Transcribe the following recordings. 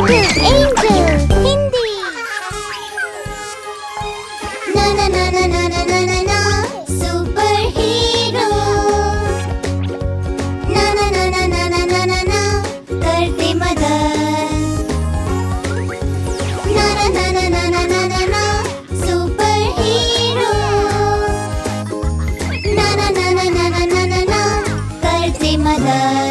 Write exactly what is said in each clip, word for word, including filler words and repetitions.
Little angel Hindi. ना ना ना ना ना ना ना ना ना सुपर हीरो। ना ना ना ना ना ना ना ना ना करते मदद। ना ना ना ना ना ना ना ना ना सुपर हीरो। ना ना ना ना ना ना ना ना ना करते मदद।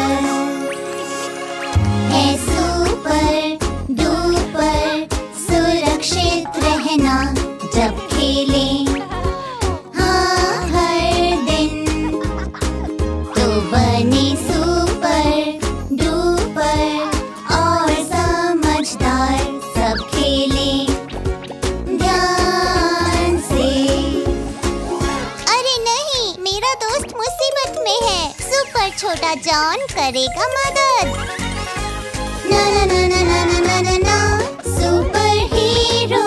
है सुपर डुपर सुरक्षित रहना जब खेले हाँ हर दिन। तो बने सुपर डुपर और समझदार सब खेले ध्यान से। अरे नहीं, मेरा दोस्त मुसीबत में है। सुपर छोटा जॉन करेगा मदद। ना ना ना ना ना ना ना ना ना सुपर हीरो।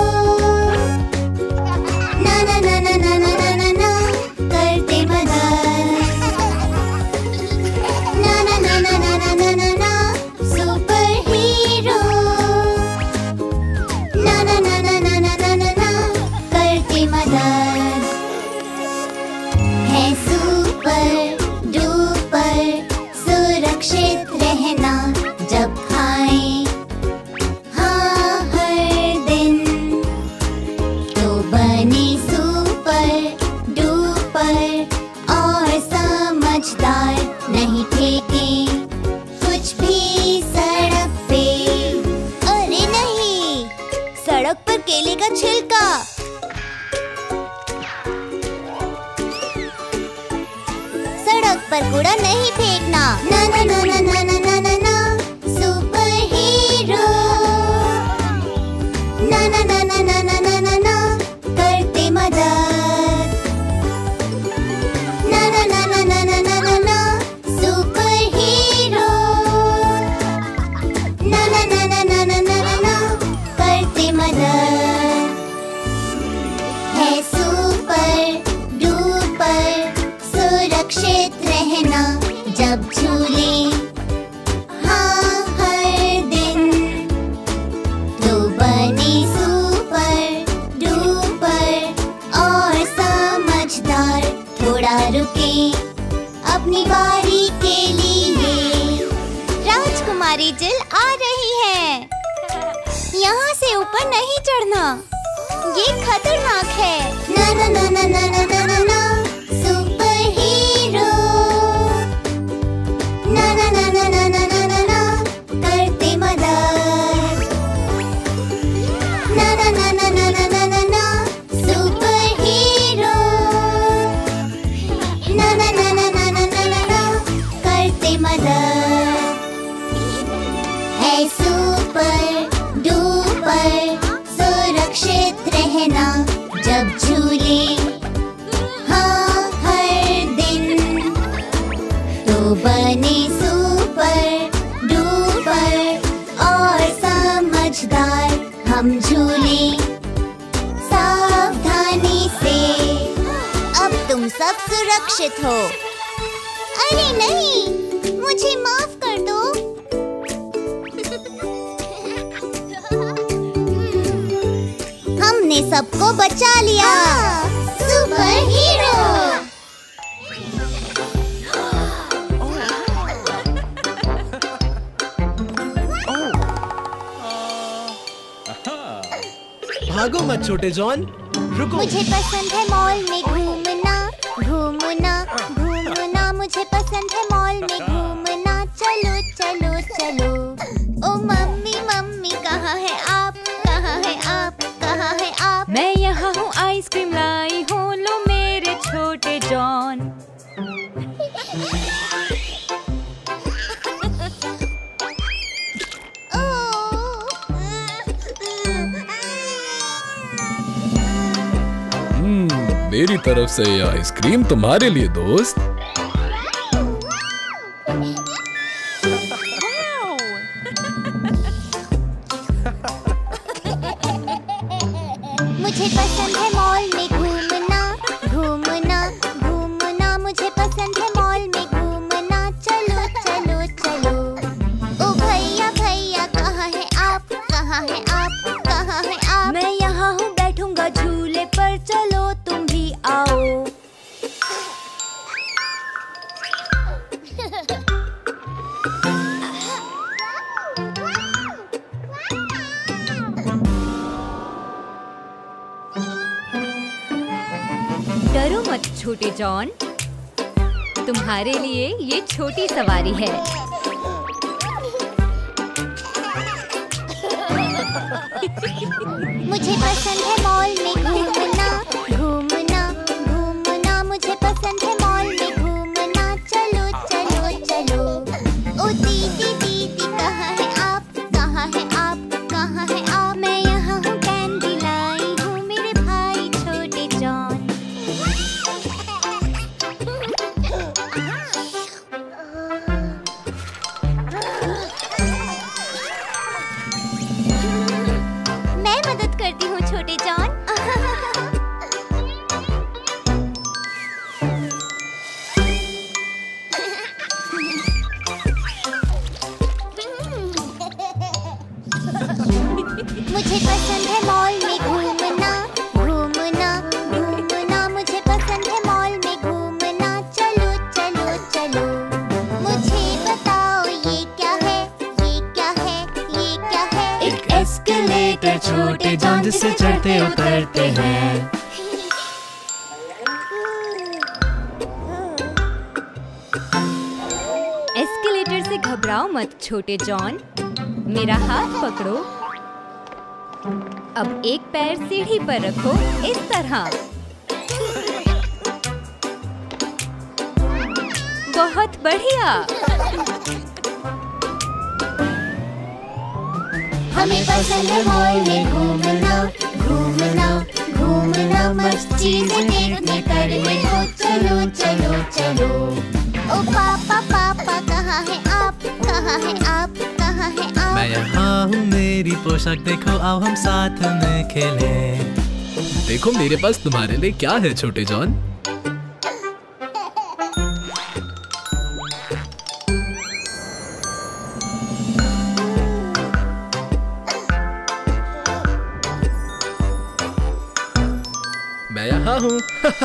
ना ना ना ना ना ना ना ना ना करते मदद। ना ना ना ना ना ना ना ना ना सुपर हीरो। ना ना ना ना ना ना ना ना ना करते मदद। है सुपर डुपर सुरक्षित रहना जब खाएं हाँ हर दिन। तो बने सुपर डुपर और समझदार नहीं फेंके कुछ भी सड़क पे। अरे नहीं, सड़क पर केले का छिलका। सड़क पर कूड़ा नहीं फेंकना। ना ना ना ना ना ना ना ना ना सुपर हीरो। ना ना ना ना ना ना ना ना ना करते मदद। ना ना ना ना ना ना ना ना ना सुपर हीरो। ना ना ना ना ना ना ना ना ना करते मदद। है सुपर डुपर सुरक्षित रहना जब झूले हाँ हर दिन। तो बने सुपर डुपर और समझदार थोड़ा रुके अपनी बारी के लिए। राजकुमारी जिल आ रही है। यहाँ से ऊपर नहीं चढ़ना, ये खतरनाक है। ना ना ना ना ना ना ना ना ना सुपर हीरो। ना ना ना ना ना ना ना ना ना करते मदद। ना ना ना ना ना ना ना ना ना सुपर हीरो। ना ना ना ना ना ना ना ना ना करते मदद। है सुपर डुपर सुरक्षित रहना जब झूले हाँ हर दिन। तो बने सुपर डुपर और समझदार हम झूले सावधानी से। अब तुम सब सुरक्षित हो। अरे नहीं, मुझे माफ कर दो। हमने सबको बचा लिया। Super hero. भागो मत छोटे जॉन, रुको। मुझे पसंद है मॉल में घूमना घूमना घूमना। मुझे पसंद है मॉल में घूमना। चलो चलो चलो। ओ मम्मी मम्मी कहाँ है आप, कहाँ है आप, कहाँ है आप। मैं यहाँ हूँ, आइसक्रीम लाई हूँ, लो मेरे छोटे जॉन। हम्म, मेरी तरफ से ये आइसक्रीम तुम्हारे लिए दोस्त। मुझे पसंद है मॉल में घूमना घूमना घूमना। मुझे पसंद है मॉल में घूमना। चलो चलो चलो। ओ भैया भैया कहाँ है आप, छोटे जॉन। तुम्हारे लिए ये छोटी सवारी है। मुझे पसंद है मॉल में घूमना, घूमना, घूमना। मुझे पसंद है मॉल में घूमना। चलो चलो चलो। ओ दीदी दीदी कहाँ है आप, कहाँ है आप, कहाँ है आप? मैं यहाँ हूँ, कैंडी लाई हूँ मेरे भाई छोटे जॉन। मैं मदद करती हूँ छोटे जॉन। मुझे पसंद है मॉल में घूमना, घूमना, घूमना। मुझे पसंद है मॉल में घूमना। चलो चलो चलो। मुझे बताओ ये क्या है, ये क्या है, ये क्या है? एक एस्केलेटर छोटे जॉन, जिससे चढ़ते उतरते हैं। एस्केलेटर से घबराओ मत छोटे जॉन। मेरा हाथ पकड़ो। अब एक पैर सीढ़ी पर रखो, इस तरह। बहुत बढ़िया। हमें पसंद है मॉल में घूमना, घूमना, घूमना। मस्त चीजें देखने करने को। चलो चलो चलो। ओ पापा पापा कहाँ है आप, कहाँ है आप, कहाँ है आप? मैं यहाँ हूँ, मेरी पोशाक देखो, आओ हम साथ में खेलें। देखो मेरे पास तुम्हारे लिए क्या है छोटे जॉन। मैं यहाँ हूँ।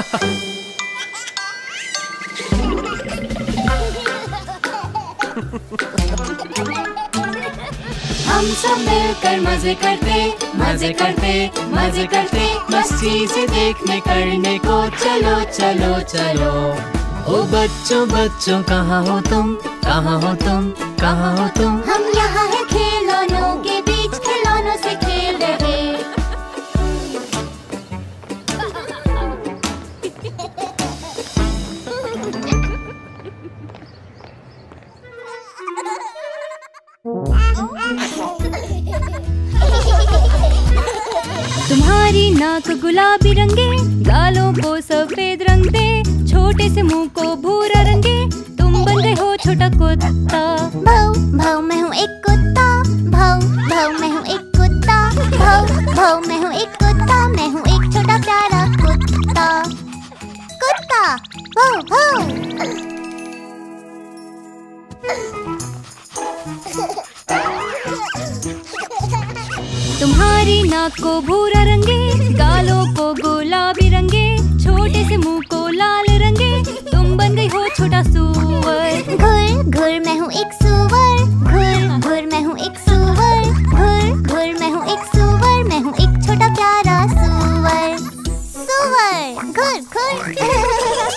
हम सब मिलकर मजे करते, मजे करते, मजे करते। बस चीजें देखने करने को। चलो चलो चलो। ओ बच्चों बच्चों कहाँ हो तुम, कहाँ हो तुम, कहाँ हो तुम? हम यहाँ हैं खिलौनों के बीच, खिलौनों से खेल रहे। तुम्हारी नाक गुलाबी रंगे, गालों को सफेद रंग दे, छोटे से मुंह को भूरा रंगे, तुम बन गए हो छोटा कुत्ता। भाव भाव मैं हूँ एक कुत्ता, भाव भाव मैं हूँ एक कुत्ता, भाव भाव मैं हूँ एक कुत्ता। मैं हूँ एक छोटा प्यारा कुत्ता, कुत्ता भाव भाव। तुम्हारी नाक को भूरा रंगे, गालों को गुलाबी रंगे, छोटे से मुंह को लाल रंगे, तुम बन गई हो छोटा सुअर। घुर घुर मैं हूँ एक सुअर, घुर घुर मैं हूँ एक सुअर, घुर घुर मैं हूँ एक सुअर। मैं हूँ एक छोटा प्यारा सुअर, सुअर घुर घुर।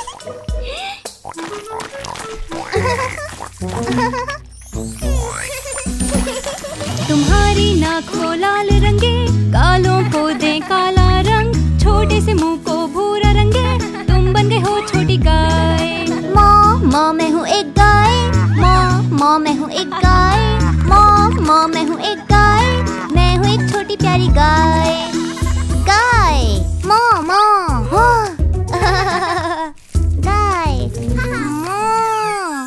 तुम्हारी नाक को लाल रंगे, गालों को दे काला रंग, छोटे से मुंह को भूरा रंगे, तुम बन गए हो छोटी गाय। माँ माँ मैं हूँ एक गाय, माँ माँ मैं हूँ एक गाय, माँ माँ मैं हूँ एक गाय। मैं हूँ एक छोटी प्यारी गाय, गाय माँ माँ गाय माँ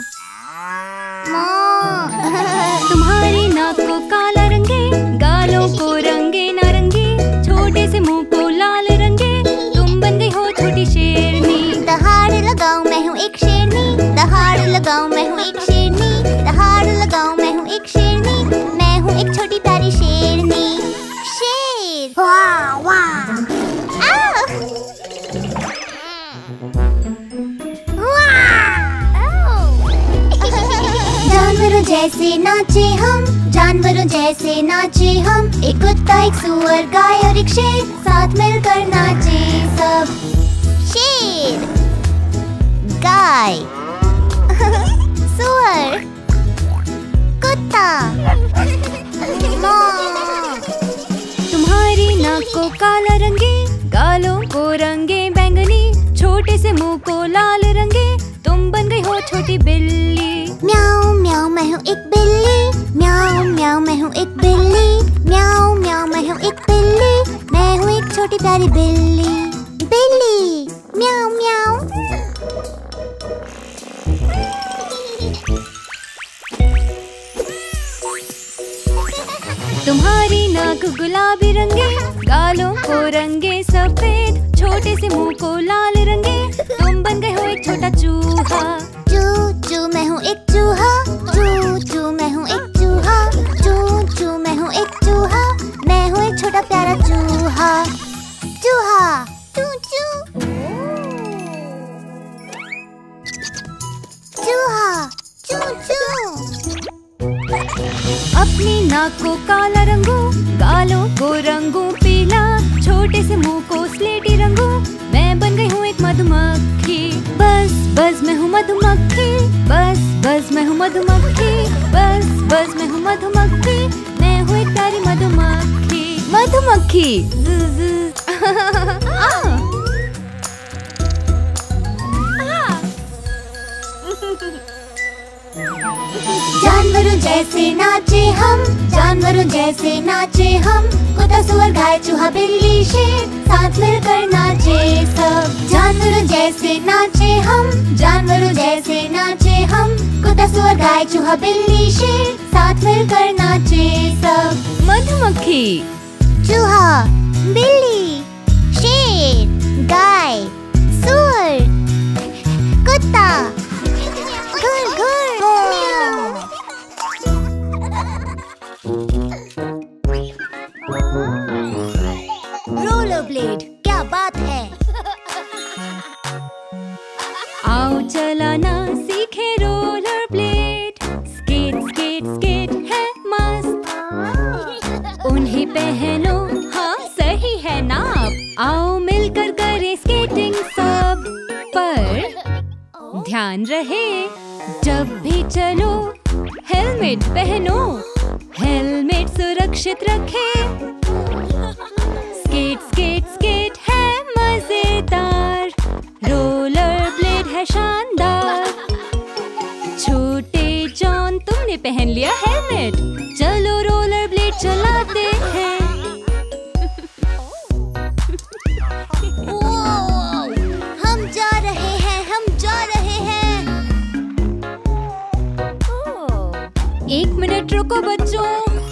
माँ। तुम्हारी नाक को काला रंगे, गालों को रंगे नारंगी, छोटे से मुंह को लाल रंगे, तुम बन गई हो छोटी शेरनी। दहाड़ लगाओ मैं हूँ एक शेरनी, दहाड़ लगाओ मैं हूँ एक शेरनी, दहाड़ लगाओ मैं हूँ एक शेरनी। मैं हूँ एक छोटी प्यारी शेरनी, शेर वाह वाह। जानवरों जैसे नाचे हम, जानवरों जैसे नाचे हम। एक कुत्ता एक सुअर गाय और एक शेर, साथ मिलकर नाचे सब। शेर गाय, सुअर, कुत्ता, माँ। तुम्हारी नाक को काला रंगे, गालों को रंगे बैंगनी, छोटे से मुंह को लाल रंगे, तुम बन गई हो छोटी बिल्ली। म्याऊ म्याऊ मैं हूँ एक बिल्ली, म्याऊ म्याऊ मैं हूँ एक बिल्ली, म्याऊ म्याऊ मैं हूँ एक बिल्ली, मैं हूँ एक छोटी प्यारी बिल्ली। बिल्ली म्याऊ म्याऊ। तुम्हारी नाक गुलाबी रंगे, गालों को रंगे सफेद, छोटे से मुंह को लाल रंगे, तुम बन गए हो एक छोटा चूहा। चू चू मैं हूँ एक चूहा, चू चू मैं हूँ एक चूहा, चू चू मैं हूँ एक चूहा, मैं हूँ एक छोटा प्यारा चूहा। चूहा चू चू, चूहा चू चू। अपनी नाक को काला रंगो, गालों को रंगो पीला, छोटे से मुंह को स्लेटी रंगो, मैं बन गई हूँ एक मधुमक्खी। बस बस मैं हूँ मधुमक्खी, बस बस मैं हूँ मधुमक्खी, बस बस मैं हूँ मधुमक्खी, मैं हूँ एक प्यारी मधुमक्खी। मधुमक्खी जानवरों जैसे नाचे हम, जानवरों जैसे नाचे हम, कुत्ता सुअर गाय चूहा बिल्ली शेर, साथ मिलकर नाचे सब। जानवरों जैसे नाचे हम, जानवरों जैसे नाचे हम, कुत्ता सुअर गाय चूहा बिल्ली शेर, साथ मिलकर नाचे सब। मधुमक्खी, चूहा, बिल्ली, शेर, गाय, सुअर, कुत्ता, घुर घुर। रोलर ब्लेड, क्या बात है। आओ चलाना सीखे roller blade, skate skate skate है मस्त, उन्हें पहनो हाँ सही है नाप, आओ मिलकर करें स्केटिंग सब। पर ध्यान रहे जब भी चलो हेलमेट पहनो, हेलमेट सुरक्षित रखे, स्केट स्केट स्केट है मजेदार, रोलर ब्लेड है शानदार। छोटे जॉन तुमने पहन लिया हेलमेट, चलो रोलर ब्लेड चलाते हैं। हम जा रहे हैं, हम जा रहे हैं। एक मिनट रुको बच्चों,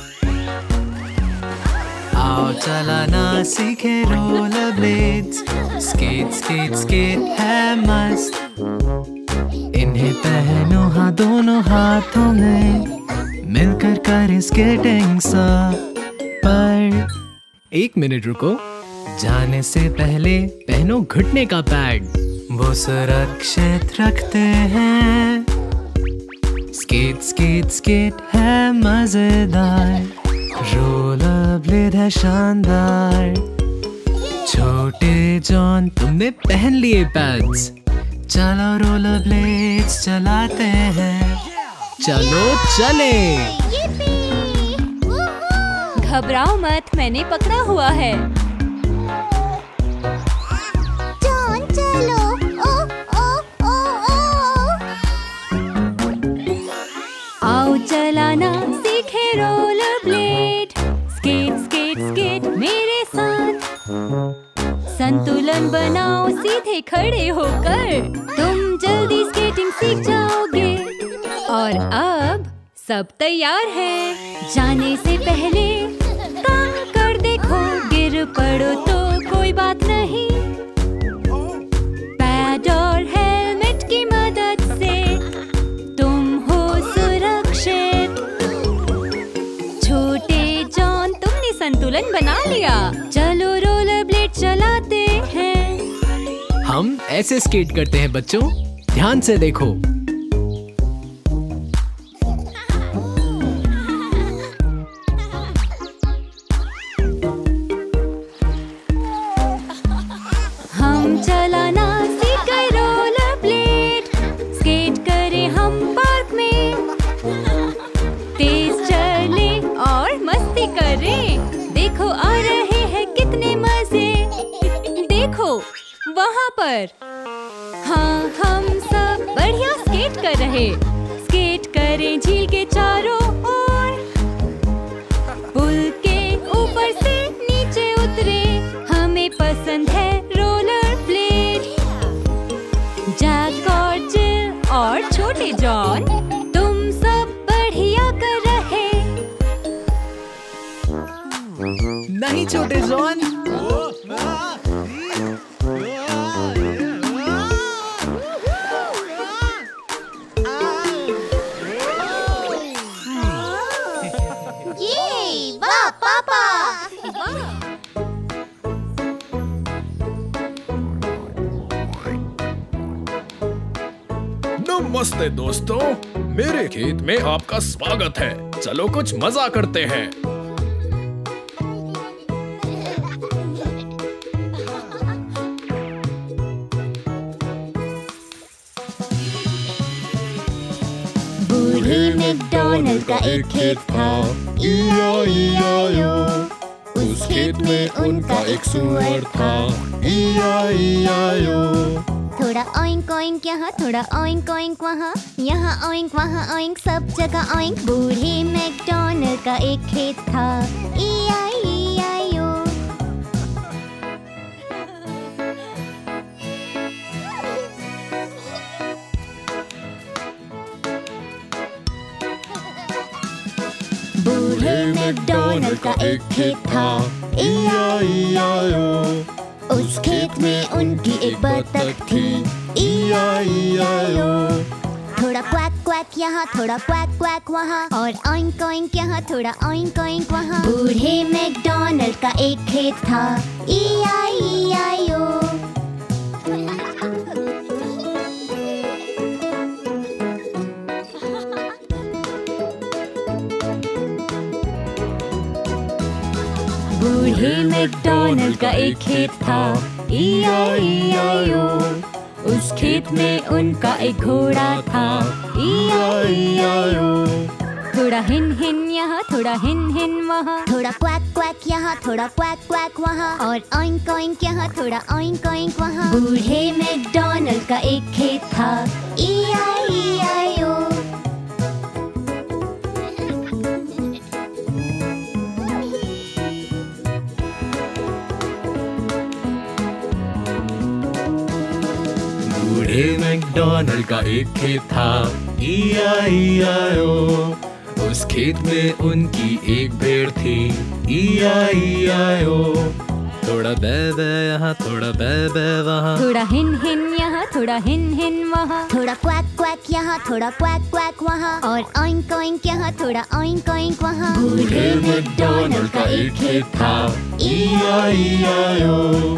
आओ चलाना सीखे roller blades, skate skate skate है मस्त, इन्हें पहनो हाँ दोनों हाथों में, मिलकर करें स्केटिंग सब। पर एक मिनट रुको, जाने से पहले पहनो घुटने का पैड, वो सुरक्षित रखते हैं। स्केट स्केट स्केट है मजेदार, रोलर ब्लेड है शानदार। छोटे जॉन तुमने पहन लिए पैड्स, चलो रोलर ब्लेड्स चलाते हैं। चलो चले। घबराओ मत, मैंने पकड़ा हुआ है। जॉन चलो, ओ ओ ओ ओ। आओ चलाना सीखे roller blade, skate skate skate मेरे साथ, संतुलन बनाओ सीधे खड़े होकर, तुम जल्दी स्केटिंग सीख जाओगे। और अब सब तैयार है, जाने से पहले काम कर देखो, गिर पड़ो तो कोई बात नहीं, पैड और हेलमेट की मदद से तुम हो सुरक्षित। छोटे जॉन तुमने संतुलन बना लिया, चलो रोलर ब्लेड चलाते हैं। हम ऐसे स्केट करते हैं बच्चों, ध्यान से देखो। हम चलाना सीख गए रोलर ब्लेड, वहाँ पर। हाँ, हम सब बढ़िया स्केट कर रहे। स्केट करें झील के चारों ओर। पुल के ऊपर से नीचे उतरे। हमें पसंद है रोलर ब्लेड। जैक और जिल और छोटे जॉन, तुम सब बढ़िया कर रहे। नहीं छोटे जॉन। ये वाह पापा। नमस्ते दोस्तों, मेरे खेत में आपका स्वागत है। चलो कुछ मजा करते हैं। बूढ़े मैकडॉनल्ड का एक खेत था, ई आई ई आई ओ। उस खेत में उनका एक सुअर था, ई आई ई आई ओ। थोड़ा ऑइंक ऑइंक यहाँ, थोड़ा ऑइंक ऑइंक वहाँ, यहाँ ऑइंक वहाँ ऑइंक, सब जगह ऑइंक। बूढ़े मैकडॉनल्ड का एक खेत था, ई आई ई आई ओ। बूढ़े मैकडॉनल्ड का एक खेत था, ई आई ई आई ओ। उस खेत में उनकी एक बतख थी, ई आई ई आई ओ। थोड़ा क्वैक क्वैक यहाँ, थोड़ा क्वैक क्वैक वहाँ, और ऑइंक ऑइंक यहाँ, थोड़ा ऑइंक ऑइंक वहाँ। बूढ़े मैकडॉनल्ड का एक खेत था, ई आई ई आई ओ। बूढ़े मैकडॉनल्ड का एक खेत था, ई आई ई आई ओ। उस खेत में उनका एक घोड़ा था, ई आई ई आई ओ। थोड़ा हिन हिन यहाँ, थोड़ा हिन हिन वहाँ, थोड़ा क्वैक क्वैक यहाँ, थोड़ा क्वैक क्वैक वहाँ, और ऑइंक ऑइंक यहाँ, थोड़ा ऑइंक ऑइंक वहाँ। बूढ़े मैकडॉनल्ड का एक खेत था, ई आई ई आई ओ। बूढ़े मैकडॉनल्ड का एक खेत था, ई आई ई आई ओ। उस खेत में उनकी एक भेड़ थी, ई आई ई आई ओ। थोड़ा बै बै यहाँ, थोड़ा बै बै वहाँ, थोड़ा हिन हिन यहाँ, थोड़ा हिन हिन वहाँ, थोड़ा क्वैक क्वैक यहाँ, थोड़ा क्वैक क्वैक वहाँ, और ऑइंक ऑइंक यहाँ, थोड़ा ऑइंक ऑइंक वहाँ। बूढ़े मैकडॉनल्ड का एक खेत था, ई आई ई आई ओ।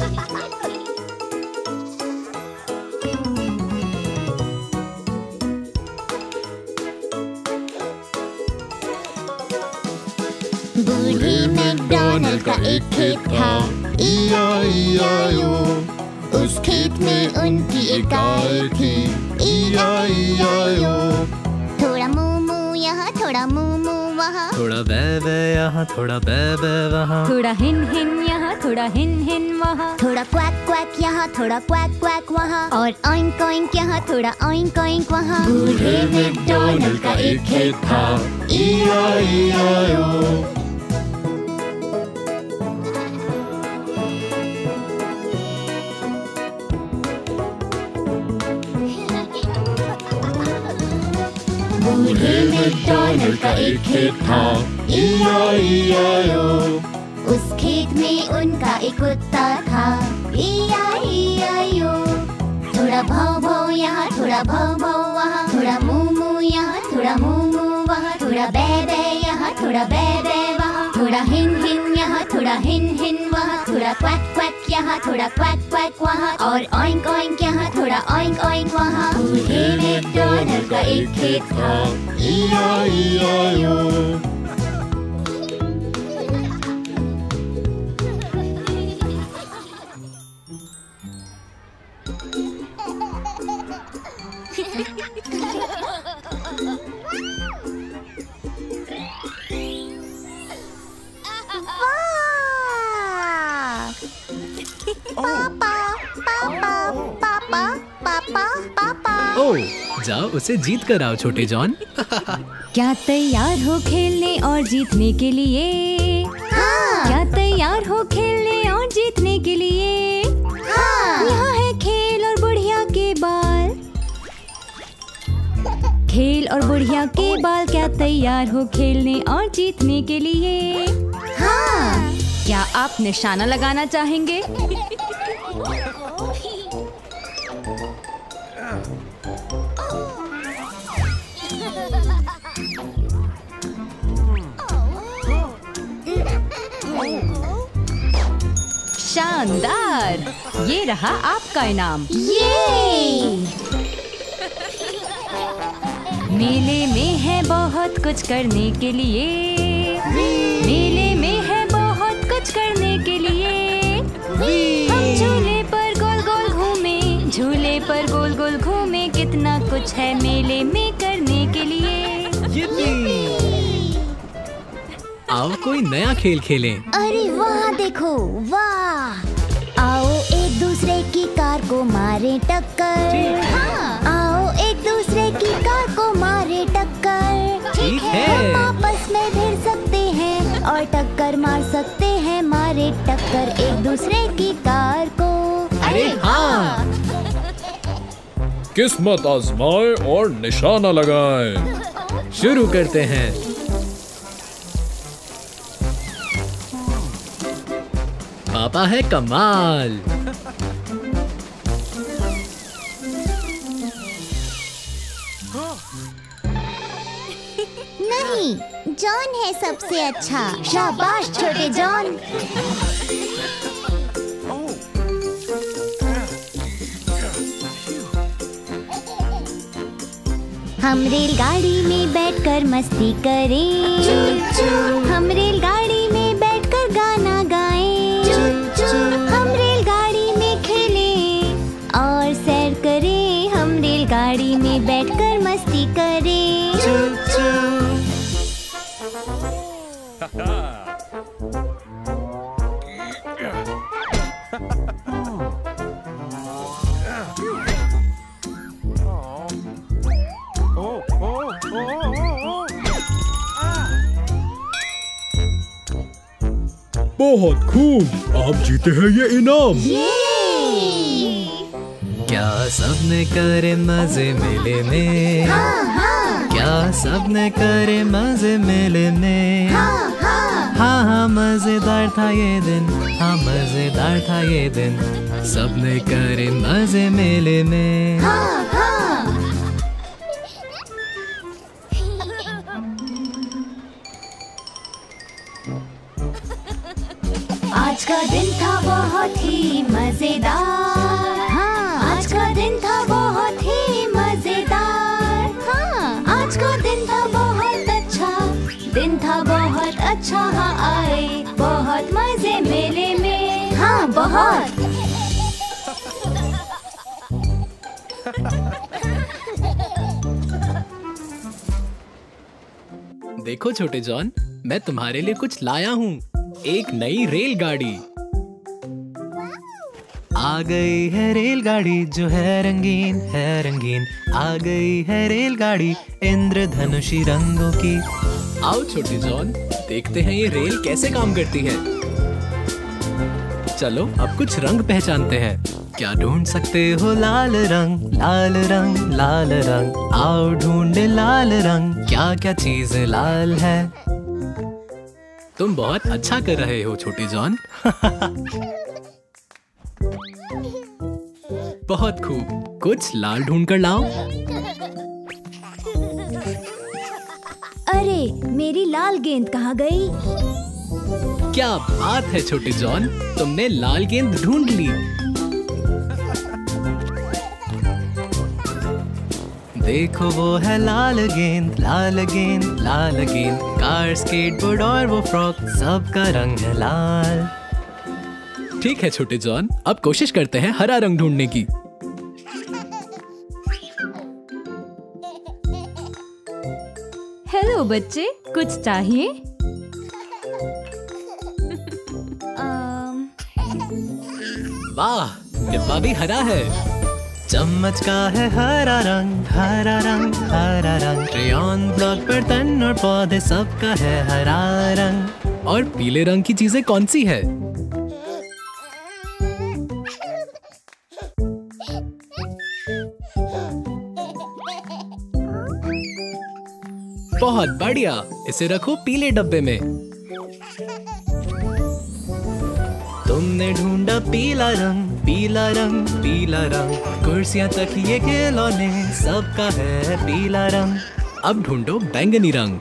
बूढ़े मैकडॉनल्ड का एक खेत था, ई आई ई आई ओ। उस खेत में उनकी एक गाय थी, ई आई ई आई ओ। थोड़ा मू मू यहाँ, थोड़ा मू मू वहाँ, थोड़ा बै बै यहाँ, थोड़ा बै बै वहाँ, थोड़ा हिन हिन यहाँ, थोड़ा हिन हिन वहाँ, थोड़ा क्वैक क्वैक यहाँ, थोड़ा क्वैक क्वैक वहाँ, और ऑइंक ऑइंक यहाँ, थोड़ा ऑइंक ऑइंक वहाँ। बूढ़े मैकडॉनल्ड का एक खेत था, ई आई ई आई ओ। बूढ़े मैकडॉनल्ड का एक खेत था, ई आई ई आई ओ। उस खेत में उनका एक कुत्ता था, ई आई ई आई ओ। थोड़ा भाव भाव यहाँ, थोड़ा भाव भाव वहाँ, थोड़ा मू मू यहाँ, थोड़ा मू मू वहाँ, थोड़ा बै बै यहाँ, थोड़ा बै बै वहाँ, थोड़ा हिन हिन यहाँ, थोड़ा हिन हिन वहाँ, थोड़ा क्वैक क्वैक यहाँ, थोड़ा क्वैक क्वैक वहाँ, और ऑइंक ऑइंक यहाँ, थोड़ा ऑइंक ऑइंक वहाँ। बूढ़े मैकडॉनल्ड का एक खेत था, ई आई ई आई ओ। पापा, पापा, ओह, जाओ उसे जीत कर आओ छोटे जॉन। क्या तैयार हो खेलने और जीतने के लिए? हाँ। क्या तैयार हो खेलने और जीतने के लिए? हाँ। यहाँ है खेल और बुढ़िया के बाल। खेल और बुढ़िया के बाल, क्या तैयार हो खेलने और जीतने के लिए? हाँ। क्या आप निशाना लगाना चाहेंगे? शानदार! ये रहा आपका इनाम। ये मेले में है बहुत कुछ करने के लिए। मेले में है बहुत कुछ करने के लिए। हम झूले पर गोल गोल घूमे, झूले पर गोल गोल घूमे, कितना कुछ है मेले में करने के लिए। आओ कोई नया खेल खेलें। अरे वाह, देखो वाह। आओ एक दूसरे की कार को मारे टक्कर। हाँ। आओ एक दूसरे की कार को मारे टक्कर। ठीक है। हम आपस में भिड़ सकते हैं और टक्कर मार सकते हैं, मारे टक्कर एक दूसरे की कार को। अरे हाँ। किस्मत आजमाए और निशाना लगाए। शुरू करते हैं। पापा है कमाल। नहीं, जॉन है सबसे अच्छा। शाबाश छोटे जॉन। हम रेलगाड़ी में बैठकर मस्ती करें। हम रेलगाड़ी में बैठकर गाना गाएं। हम रेलगाड़ी में खेलें और सैर करें। हम रेलगाड़ी में बैठकर मस्ती करें। बहुत खूब, आप जीते हैं ये इनाम। क्या सबने करे मजे मेले में? हाँ, हाँ। क्या सबने करे मजे मेले में? हाँ, हाँ। हाँ हाँ मजेदार था ये दिन, हाँ मजेदार था ये दिन, सबने करे मजे मेले में। हाँ, हाँ। आज का दिन था बहुत ही मजेदार। हाँ। आज का दिन था बहुत ही मजेदार। हाँ। आज का दिन था बहुत अच्छा, दिन था बहुत अच्छा। हाँ, आए बहुत मजे मेले में। हाँ, बहुत। देखो छोटे जॉन, मैं तुम्हारे लिए कुछ लाया हूँ, एक नई रेलगाड़ी। आ गई है रेलगाड़ी जो है रंगीन है रंगीन, आ गई है रेलगाड़ी इंद्रधनुषी रंगों की। आओ छोटे जॉन, देखते हैं ये रेल कैसे काम करती है। चलो अब कुछ रंग पहचानते हैं। क्या ढूंढ सकते हो लाल रंग, लाल रंग, लाल रंग, आओ ढूंढे लाल रंग, क्या क्या चीज लाल है। तुम बहुत अच्छा कर रहे हो छोटे जॉन। बहुत खूब, कुछ लाल ढूंढ कर लाओ। अरे मेरी लाल गेंद कहाँ गई? क्या बात है छोटे जॉन, तुमने लाल गेंद ढूंढ ली। देखो वो है लाल गेंद, लाल गेंद, लाल गेंद, कार, स्केटबोर्ड और वो फ्रॉक, सबका रंग है लाल। ठीक है छोटे जॉन, अब कोशिश करते हैं हरा रंग ढूंढने की। हेलो बच्चे, कुछ चाहिए? वाह, डिब्बा भी हरा है। चम्मच का है हरा रंग, हरा रंग, हरा रंग। क्रेयॉन, ब्लॉक, बर्तन और पौधे सबका है हरा रंग। और पीले रंग की चीजें कौन सी है? बहुत बढ़िया, इसे रखो पीले डब्बे में। तुमने ढूंढा पीला रंग, पीला रंग, पीला रंग। कुर्सियां, तकिए, खिलौने सबका है पीला रंग। अब ढूंढो बैंगनी रंग।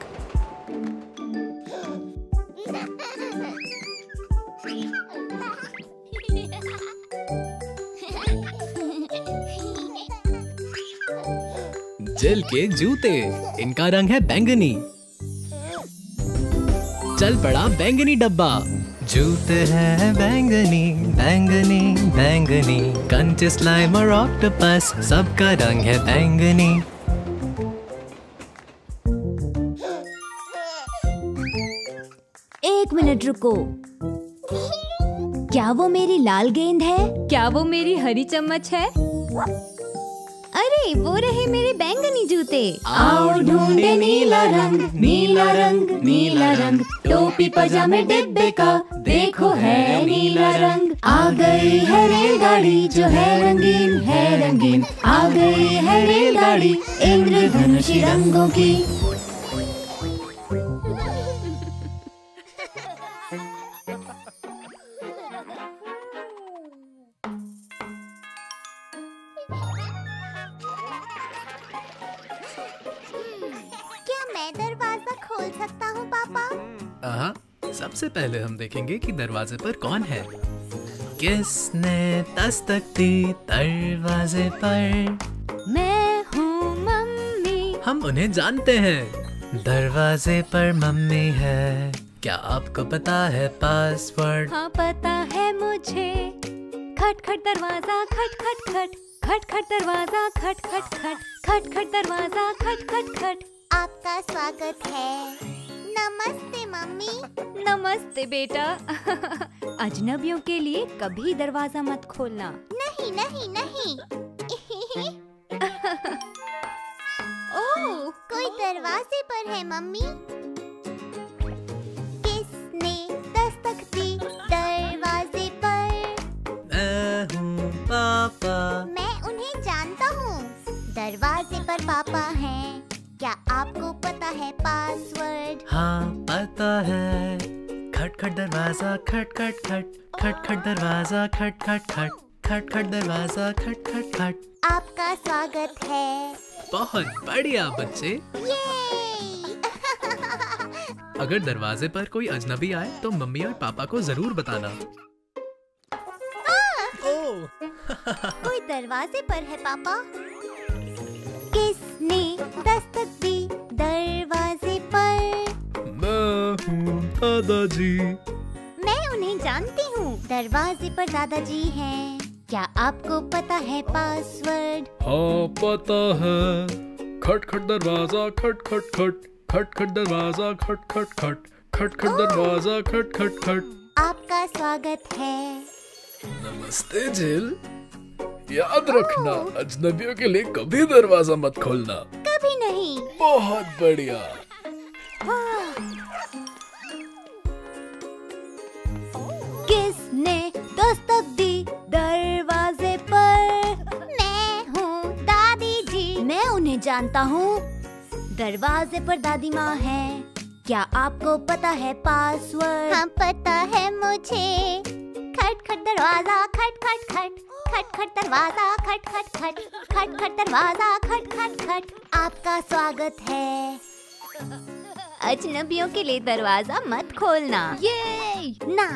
जेल के जूते, इनका रंग है बैंगनी। चल पड़ा बैंगनी डब्बा। जूते हैं बैंगनी, बैंगनी, बैंगनी। कंचे, स्लाइम और ऑक्टोपस सबका रंग है बैंगनी। एक मिनट रुको। क्या वो मेरी लाल गेंद है? क्या वो मेरी हरी चम्मच है? अरे वो रहे मेरे बैंगनी जूते। आओ ढूंढे नीला रंग, नीला रंग, नीला रंग। टोपी पजामे डिब्बे का देखो है नीला रंग। आ गई है रेलगाड़ी जो है रंगीन, है रंगीन। आ गई है रेलगाड़ी इंद्रधनुषी रंगों की। दरवाजा खोल सकता हूँ पापा? हाँ, सबसे पहले हम देखेंगे कि दरवाजे पर कौन है। किसने दस्तक दी दरवाजे पर? मैं हूँ मम्मी। हम उन्हें जानते हैं। दरवाजे पर मम्मी है। क्या आपको पता है पासवर्ड? हाँ पता है मुझे। खट खट दरवाजा खट खट खट, खट खट दरवाजा खट खट खट, खट खट दरवाजा खट खट खट। आपका स्वागत है। नमस्ते मम्मी। नमस्ते बेटा। अजनबियों के लिए कभी दरवाजा मत खोलना। नहीं नहीं नहीं। ओह, कोई दरवाजे पर है मम्मी। किसने दस्तक दी दरवाजे पर? मैं हूँ पापा। मैं उन्हें जानता हूँ। दरवाजे पर पापा हैं। क्या आपको पता है पासवर्ड? हाँ पता है। खट खट दरवाजा खट खट खट, खट खट दरवाजा खट खट खट, खट खट दरवाजा खट खट खट। आपका स्वागत है। बहुत बढ़िया बच्चे। ये अगर दरवाजे पर कोई अजनबी आए तो मम्मी और पापा को जरूर बताना। ओह, कोई दरवाजे पर है पापा। किसने दस्तक दी दरवाजे पर? मैं हूँ दादाजी। मैं उन्हें जानती हूँ। दरवाजे पर दादाजी हैं। क्या आपको पता है पासवर्ड? हाँ पता है। खट खट दरवाजा खट खट खट, खट खट दरवाजा खट खट खट, खट खट दरवाजा खट खट खट। आपका स्वागत है। नमस्ते जेल। याद रखना, अजनबियों के लिए कभी दरवाजा मत खोलना। कभी नहीं। बहुत बढ़िया। किसने दस्तक दी दरवाजे पर? मैं हूँ दादी जी। मैं उन्हें जानता हूँ। दरवाजे पर दादी माँ है। क्या आपको पता है पासवर्ड? हाँ पता है मुझे। खट खट दरवाजा खट खट खट, खट खट दरवाजा खट खट खट, खट खट दरवाजा खट खट खट। आपका स्वागत है। अजनबियों के लिए दरवाजा मत खोलना। ये ना।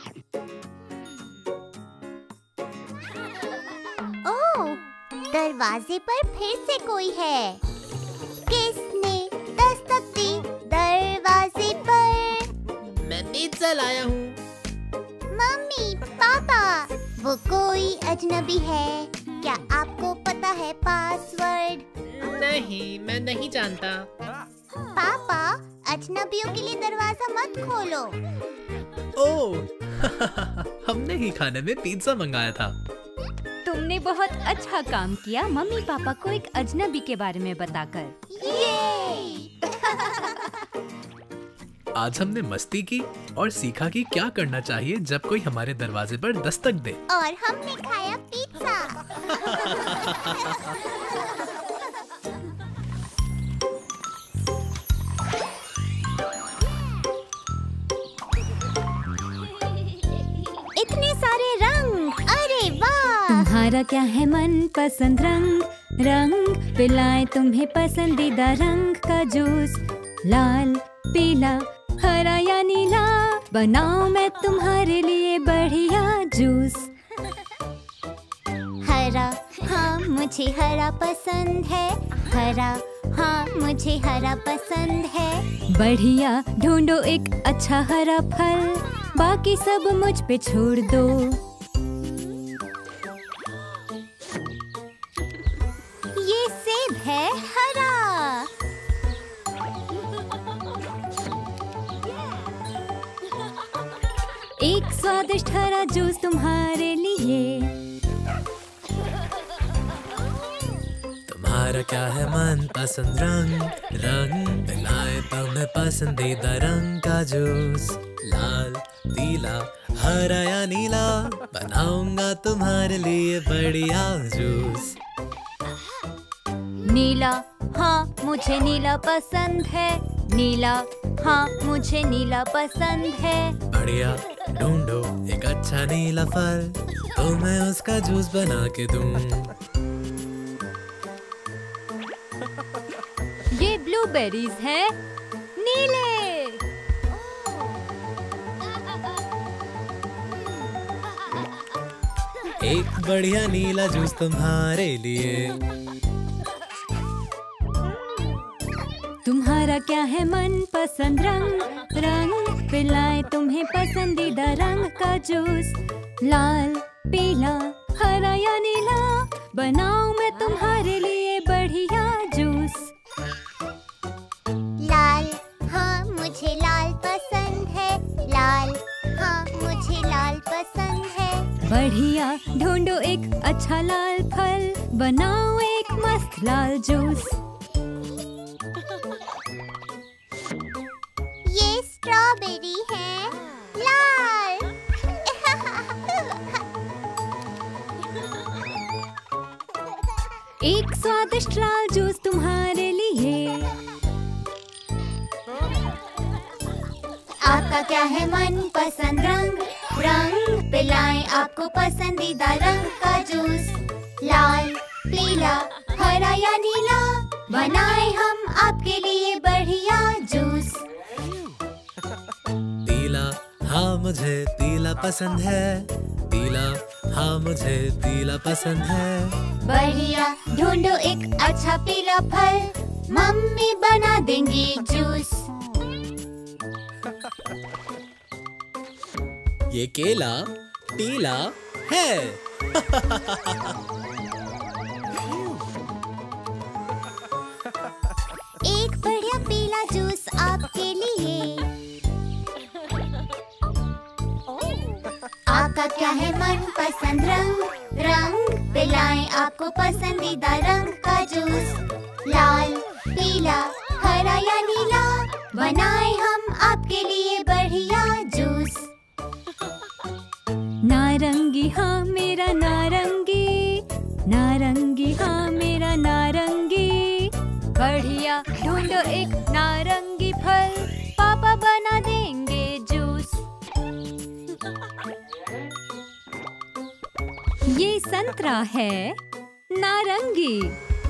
ओह, दरवाजे पर फिर से कोई है। किसने दस्तक दी दरवाजे पर? मैं पिज्जा लाया हूँ। मम्मी पापा, वो कोई अजनबी है। क्या आपको पता है पासवर्ड? नहीं, मैं नहीं जानता। पापा, अजनबियों के लिए दरवाजा मत खोलो। ओह, हमने ही खाने में पिज्जा मंगाया था। तुमने बहुत अच्छा काम किया मम्मी पापा को एक अजनबी के बारे में बताकर। आज हमने मस्ती की और सीखा कि क्या करना चाहिए जब कोई हमारे दरवाजे पर दस्तक दे। और हमने खाया पिज्जा। इतने सारे रंग, अरे वाह! तुम्हारा क्या है मन पसंद रंग? रंग पिलाए तुम्हें पसंदीदा रंग का जूस। लाल, पीला, हरा या नीला, बनाऊं मैं तुम्हारे लिए बढ़िया जूस। हरा, हाँ मुझे हरा पसंद है। हरा, हाँ मुझे हरा पसंद है। बढ़िया, ढूंढो एक अच्छा हरा फल, बाकी सब मुझ पे छोड़ दो। ये सेब है हरा। एक स्वादिष्ट हरा जूस तुम्हारे लिए। तुम्हारा क्या है मन पसंद रंग? रंग पिलाए तुम्हें पसंदीदा रंग का जूस। लाल, पीला, हरा या नीला, बनाऊंगा तुम्हारे लिए बढ़िया जूस। नीला, हाँ मुझे नीला पसंद है। नीला, हाँ मुझे नीला पसंद है। बढ़िया, ढूंढो एक अच्छा नीला फल, तो मैं उसका जूस बना के दूं। ये ब्लूबेरीज हैं, नीले। एक बढ़िया नीला जूस तुम्हारे लिए। तुम्हारा क्या है मन पसंद रंग? रंग पिलाए तुम्हें पसंदीदा रंग का जूस। लाल, पीला, हरा या नीला, बनाऊं मैं तुम्हारे लिए बढ़िया जूस। लाल, हाँ मुझे लाल पसंद है। लाल, हाँ मुझे लाल पसंद है। बढ़िया, ढूंढो एक अच्छा लाल फल, बनाओ एक मस्त लाल जूस। ये स्ट्रॉबेरी है लाल। एक स्वादिष्ट लाल जूस तुम्हारे लिए। आपका क्या है मन पसंद रंग? रंग पिलाएं आपको पसंदीदा रंग का जूस। लाल, पीला, हरा या नीला, बनाएं हम आपके लिए बढ़िया जूस। पीला, हाँ मुझे पीला पसंद है। पीला, हाँ मुझे पीला पसंद है। बढ़िया, ढूंढो एक अच्छा पीला फल, मम्मी बना देंगी जूस। ये केला पीला है। एक बढ़िया पीला जूस आपके लिए। आपका क्या है मन पसंद रंग? रंग पिलाएं आपको पसंदीदा रंग का जूस। लाल, पीला, हरा या नीला, बनाएं हम आपके लिए बढ़िया जूस। नारंगी, हाँ मेरा नारंगी। नारंगी, हाँ मेरा नारंगी। बढ़िया, ढूंढो एक नारंगी फल, पापा बना देंगे जूस। ये संतरा है नारंगी।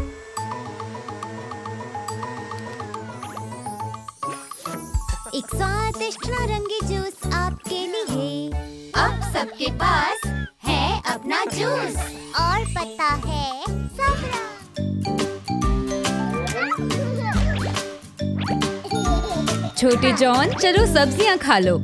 एक स्वादिष्ट नारंगी जूस आपके लिए। अब सबके पास है अपना जूस, और पता है सबरा। छोटे जॉन, चलो सब्जियां खा लो।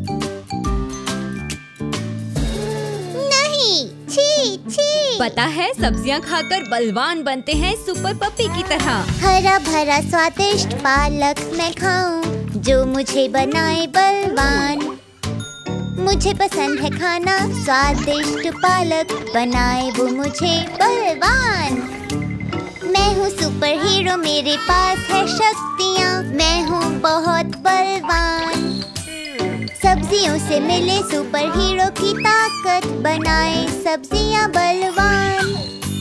नहीं, छी छी। पता है सब्जियां खाकर बलवान बनते हैं सुपर पप्पी की तरह। हरा भरा स्वादिष्ट पालक मैं खाऊं, जो मुझे बनाए बलवान। मुझे मुझे पसंद है खाना स्वादिष्ट पालक, बनाए वो मुझे बलवान। मैं हूँ सुपर हीरो, मेरे पास है शक्तियाँ, मैं हूँ बहुत बलवान। सब्जियों से मिले सुपर हीरो की ताकत, बनाए सब्जियाँ बलवान।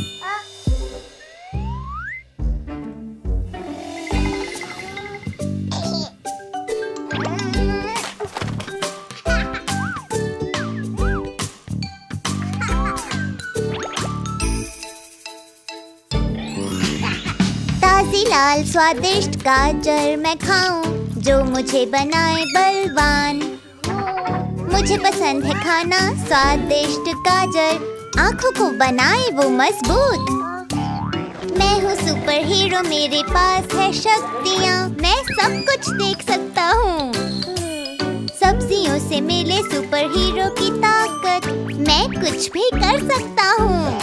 ताजी लाल स्वादिष्ट गाजर मैं खाऊं, जो मुझे बनाए बलवान। मुझे पसंद है खाना स्वादिष्ट गाजर, आँखों को बनाए वो मजबूत। मैं हूँ सुपर हीरो, मेरे पास है शक्तियाँ, मैं सब कुछ देख सकता हूँ। सब्जियों से मिले सुपर हीरो की ताकत, मैं कुछ भी कर सकता हूँ।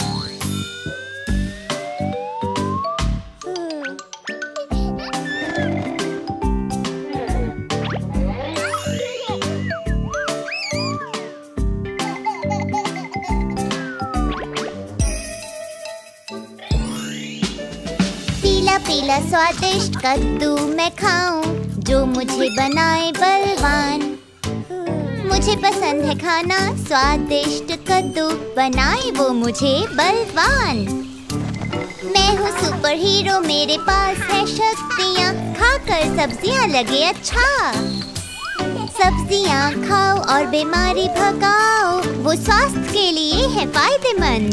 पीला स्वादिष्ट कद्दू मैं खाऊं, जो मुझे बनाए बलवान। मुझे पसंद है खाना स्वादिष्ट कद्दू, बनाए वो मुझे बलवान। मैं हूँ सुपर हीरो, मेरे पास है शक्तियाँ, खाकर सब्जियाँ लगे अच्छा। सब्जियाँ खाओ और बीमारी भगाओ, वो स्वास्थ्य के लिए है फायदेमंद।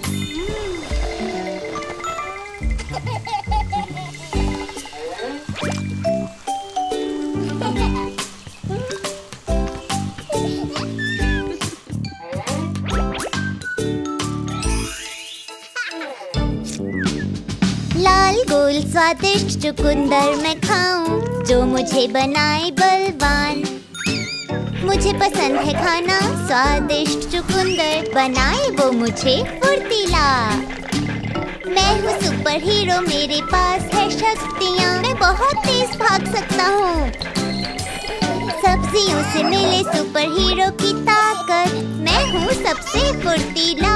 लाल गोल स्वादिष्ट चुकंदर मैं खाऊं, जो मुझे बनाए बलवान। मुझे पसंद है खाना स्वादिष्ट चुकंदर, बनाए वो मुझे फुर्तीला। मैं हूँ सुपर हीरो, मेरे पास है शक्तियाँ, मैं बहुत तेज भाग सकता हूँ। सब्जियों से मिले सुपर हीरो की ताकत, मैं हूँ सबसे फुर्तीला।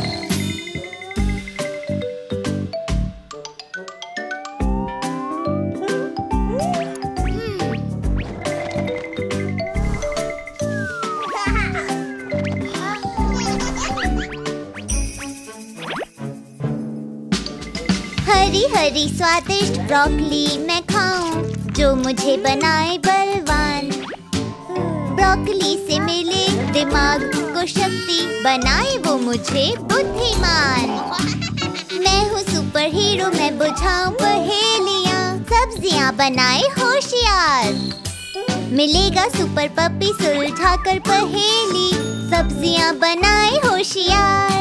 हरी हरी स्वादिष्ट ब्रोकली मैं खाऊं, जो मुझे बनाए बलवान। ब्रोकली से मिले दिमाग को शक्ति, बनाए वो मुझे बुद्धिमान। मैं हूँ सुपर हीरो, मैं बुझाऊं पहेलियाँ, सब्जियाँ बनाए होशियार। मिलेगा सुपर पप्पी सुलझाकर पहेली, सब्जियाँ बनाए होशियार।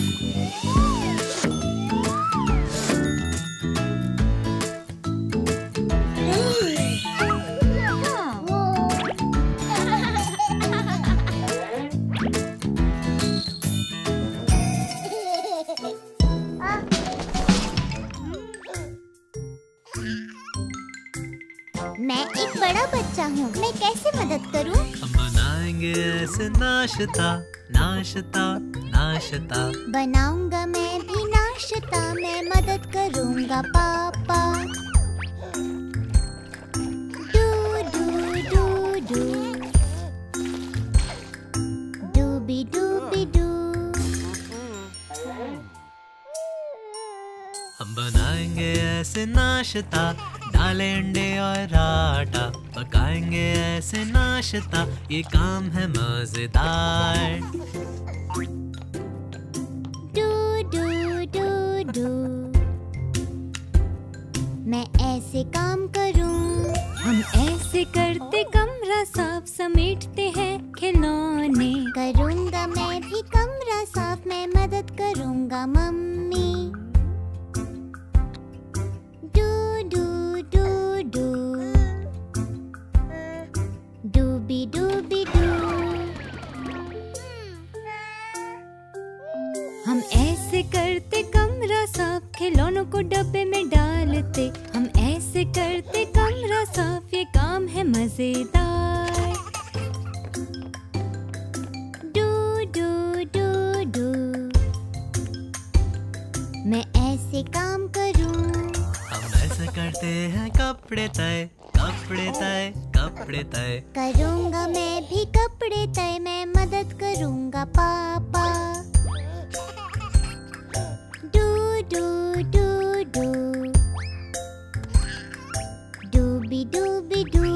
मैं एक बड़ा बच्चा हूँ, मैं कैसे मदद करूँ? हम बनाएंगे ऐसे नाश्ता, नाश्ता, नाश्ता। बनाऊंगा मैं भी नाश्ता, मैं मदद करूँगा पापा। डू डू डू डू, डूबी डूबी डू। हम बनाएंगे ऐसे नाश्ता, डाले अंडे और आटा, पकाएंगे ऐसे नाश्ता, ये काम है मजेदार। डू डू डू डू, मैं ऐसे काम करूं। हम ऐसे करते कमरा साफ, समेटते हैं खिलौने। करूंगा मैं भी कमरा साफ, मैं मदद करूंगा मम्मी। डू डू डू डू, डूबी डूबी डू। हम ऐसे करते कमरा साफ, खिलौनों को डब्बे में डालते। हम ऐसे करते कमरा साफ, ये काम है मजेदार। कपड़े तय, कपड़े तय, कपड़े तय। करूँगा मैं भी कपड़े तय, मैं मदद करूँगा पापा। डू डू डू डू, डूबी डूबी डू।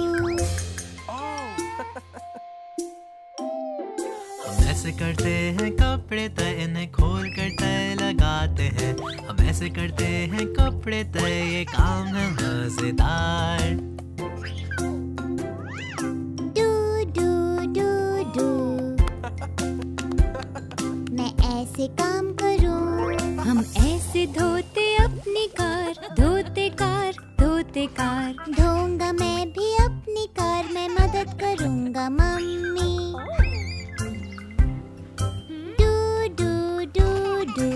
हम ऐसे करते हैं कपड़े तय, इन्हें खोल कर तय लगाते हैं। हम ऐसे करते हैं कपड़े तय, ये काम है मजेदार। डू डू डू डू, मैं ऐसे काम करूं। हम ऐसे धोते अपनी कार, धोते कार, धोते कार। धोऊंगा मैं भी अपनी कार, मैं मदद करूंगा मम्मी। डू डू डू डू,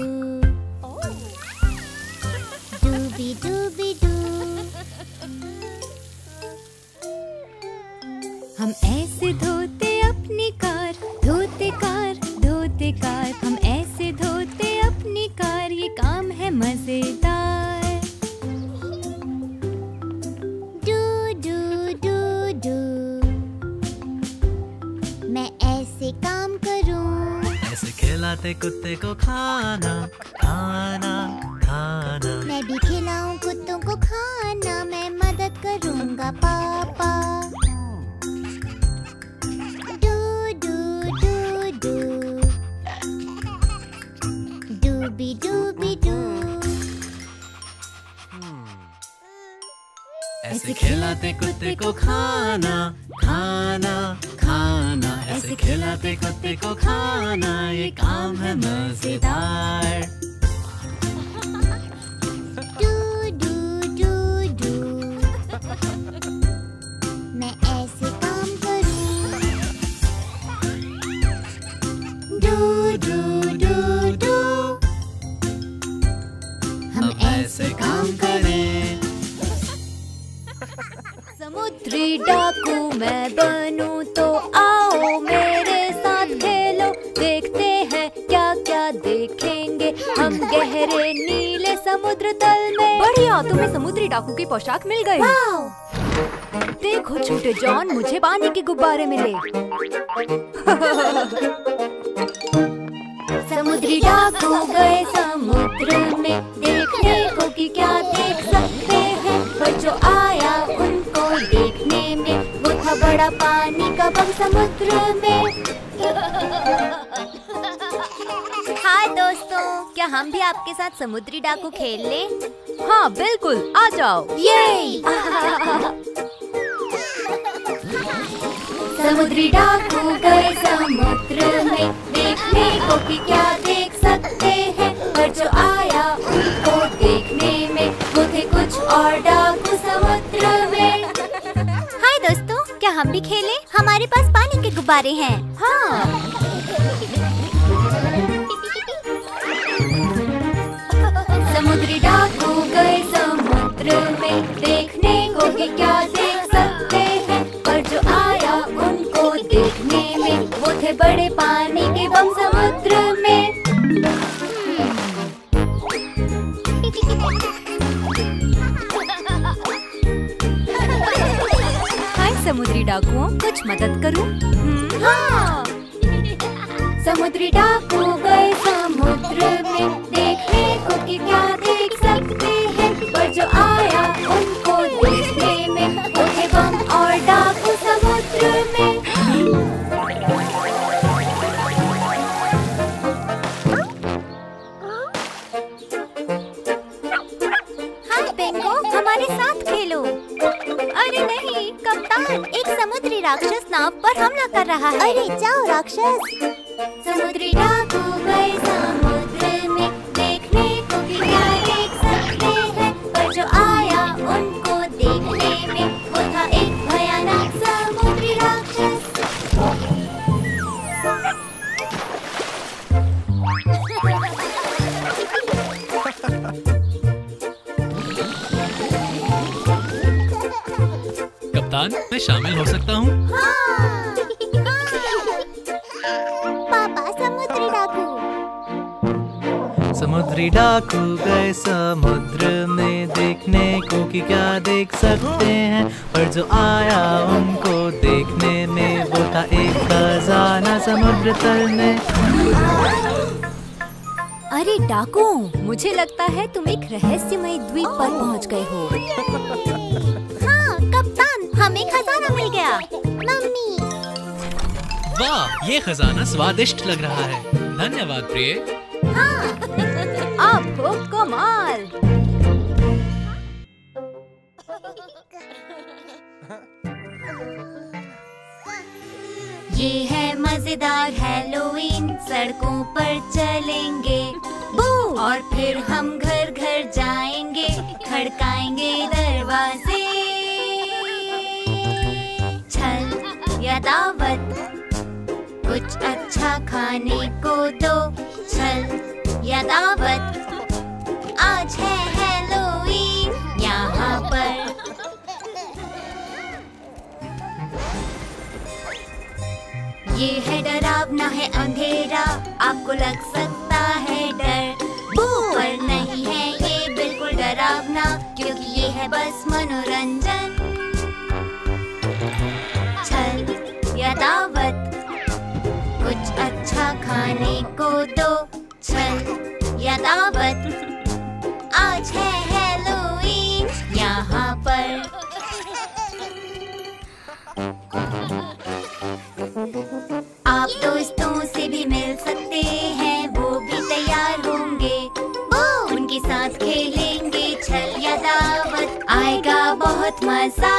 डूबी डूबी डू। हम ऐसे धोते अपनी कार, धोते कार, धोते कार। हम ऐसे धोते अपनी कार, ये काम है मजेदार। डू डू डू डू, मैं ऐसे काम करूं। ऐसे खिलाते कुत्ते को खाना, खाना, खाना। मैं भी खिलाऊं कुत्तों को खाना, मैं मदद करूंगा पापा। डू डू डू डू, डूबी डूबी डू। ऐसे खिलाते कुत्ते को खाना, खाना, खाना। ऐसे खिलाते कुत्ते को खाना, ये काम है मजेदार। डू डू डू डू, मैं ऐसे काम करूं। डू डू डू डू, हम ऐसे काम करें। समुद्री डाकू मैं बनूं तो आओ मेरे साथ खेलो। देखते हैं क्या क्या देखेंगे हम गहरे नीले समुद्र तल में। बढ़िया, तुम्हें समुद्री डाकू की पोशाक मिल गई। देखो छोटे जॉन, मुझे पानी के गुब्बारे मिले। समुद्री डाकू गए समुद्र में, देखने को कि क्या देख सकते हैं। पर जो आया उनको देखने में, वो था बड़ा पानी का बम समुद्र में। हाय दोस्तों, क्या हम भी आपके साथ समुद्री डाकू खेल लें? हाँ बिल्कुल, आ जाओ। ये समुद्री डाकू गए समुद्र में, देखने को कि क्या देख सकते हैं। पर जो आया उनको देखने में, वो थे कुछ और डाकू समुद्र में। हाय दोस्तों, क्या हम भी खेलें? हमारे पास पानी के गुब्बारे हैं। हाँ। समुद्री डाकू गए समुद्र में, देखने को कि क्या देख सकते हैं। पर जो आया उनको देखने में, वो थे बड़े पानी के बम समुद्र में। हाय समुद्री डाकुओं, कुछ मदद करूं? हाँ। समुद्री डाकू गए समुद्र में, देखने को कि क्या देख सकते हैं। पर जो आया उनको देखने में, वो थे बम और डाकू समुद्र में। हाय बेंगो, हमारे साथ खेलो। अरे नहीं कप्तान, एक समुद्री राक्षस नाव पर हमला कर रहा है। अरे जाओ राक्षस। समुद्री डाकू गए समुद्र में, देखने को कि क्या देख सकते हैं। पर जो आया उनको देखने में, वो था एक भयानक समुद्री राक्षस। कप्तान, मैं शामिल हो सकता हूँ? हाँ। पापा, समुद्री डाकू। समुद्री डाकू गए समुद्र में, देखने को कि क्या देख सकते हैं, पर जो आया उनको देखने में वो था एक खजाना समुद्र तल में। अरे डाकू, मुझे लगता है तुम एक रहस्यमय द्वीप पर पहुंच गए हो। हाँ कप्तान, हमें खजाना मिल गया। मम्मी। वाह, ये खजाना स्वादिष्ट लग रहा है। धन्यवाद प्रिय। हाँ। आप हो कमाल। ये है मजेदार हैलोवीन, सड़कों पर चलेंगे बू, और फिर हम घर घर जाएंगे, खड़काएंगे दरवाजे। छल या दावत, कुछ अच्छा खाने को दो। छल या दावत, आज है हैलोवीन यहाँ पर। ये है डरावना है अंधेरा, आपको लग सकता है डर, पर नहीं है ये बिल्कुल डरावना, क्योंकि ये है बस मनोरंजन। छल या दावत, कुछ अच्छा खाने को दो। छल या दावत, आज है हैलोवीन यहाँ पर। आप दोस्तों से भी मिल सकते हैं, वो भी तैयार होंगे, उनके साथ खेलेंगे छल या दावत, आएगा बहुत मजा।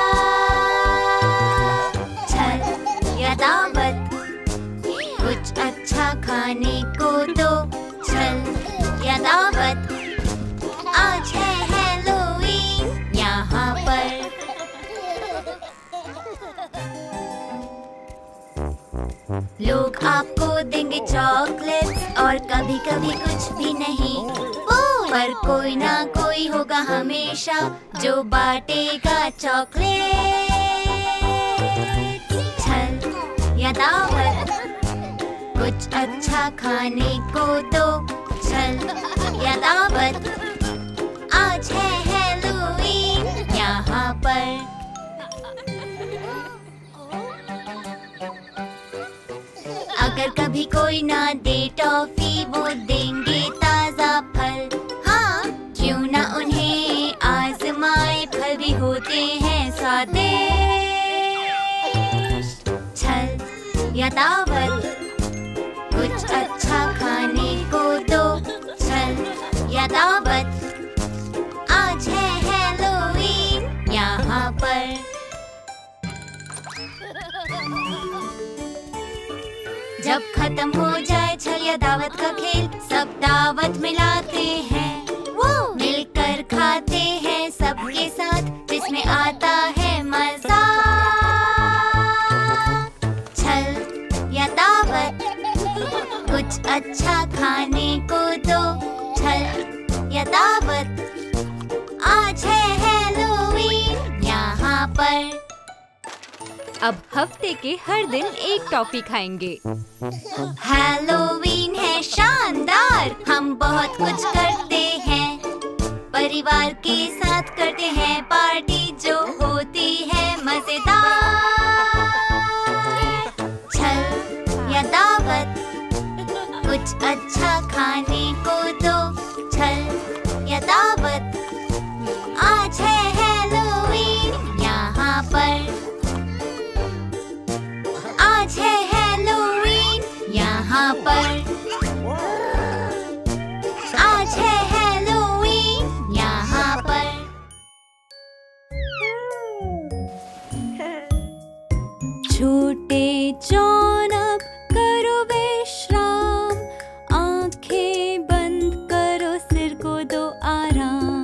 छल या दावत, कुछ अच्छा खाने को दो। छल या दावत, आज है हैलोवीन यहाँ पर। लोग आपको देंगे चॉकलेट्स और कभी कभी कुछ भी नहीं, पर कोई ना कोई होगा हमेशा जो बांटेगा चॉकलेट। छल या दावत, कुछ अच्छा खाने को दो। छल या दावत, आज है हैलोवीन यहाँ पर। अगर कभी कोई ना दे टॉफी, वो देंगे ताजा फल। हाँ, क्यों ना उन्हें आजमाए, फल भी होते हैं स्वादिष्ट। छल या दावत, कुछ अच्छा खाने को दो। छल या दावत, आज है हैलोवीन यहाँ पर। जब खत्म हो जाए छल या दावत का खेल, सब दावत मिलाते हैं, वो मिलकर खाते हैं सबके साथ, जिसमें आता है मजा। छल या दावत, कुछ अच्छा खाने को दो। छल या दावत, आज है हैलोवीन यहाँ पर। अब हफ्ते के हर दिन एक टॉफी खाएंगे। हैलोवीन है शानदार, हम बहुत कुछ करते हैं, परिवार के साथ करते हैं पार्टी जो होती है मजेदार। छल या दावत, कुछ अच्छा खाने को दो। छल या दावत, आज है हैलोवीन यहाँ पर। आज है हैलोवीन यहाँ पर। आज है हैलोवीन यहाँ पर। छोटे जौनक करो विश्राम, आंखें बंद करो, सिर को दो आराम।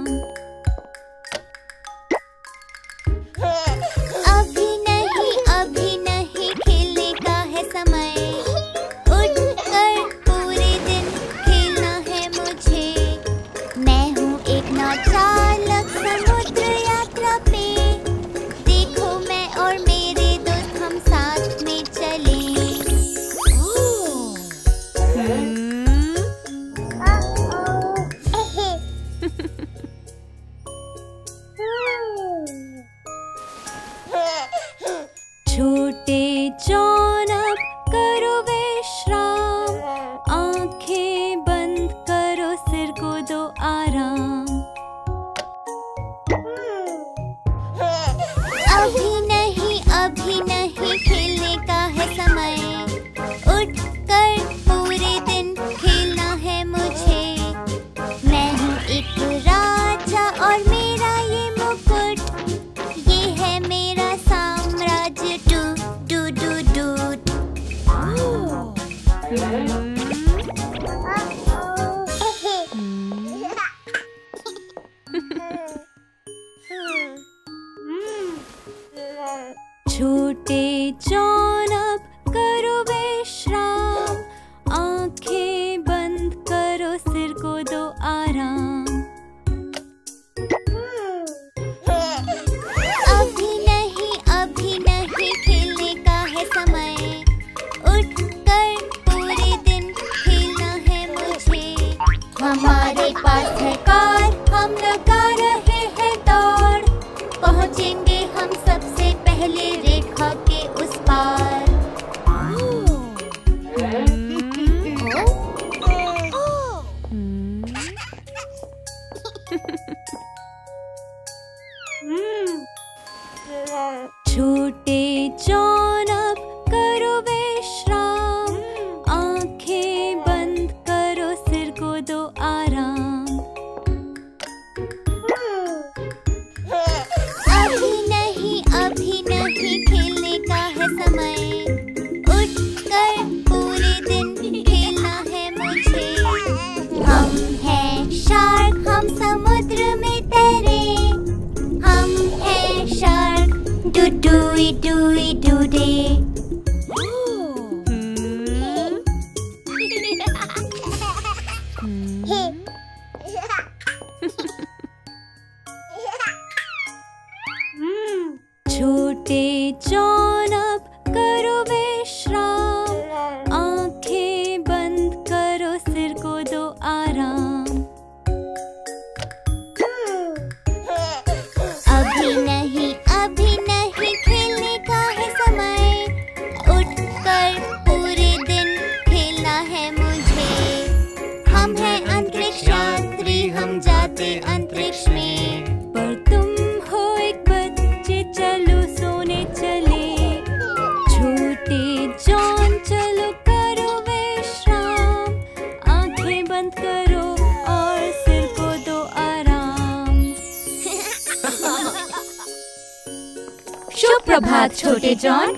अभी नहीं, अभी नहीं, खेलने का है समय, उठकर कर पूरे दिन खेलना है मुझे। हम हैं अंतरिक्ष यात्री, हम जाते अंतरिक्ष में। पर तुम हो एक बच्चे, चलो सोने चले। छोटे जॉन चलो करो विश्राम, आंखें बंद करो और सिर को दो आराम। शुभ प्रभात छोटे जॉन।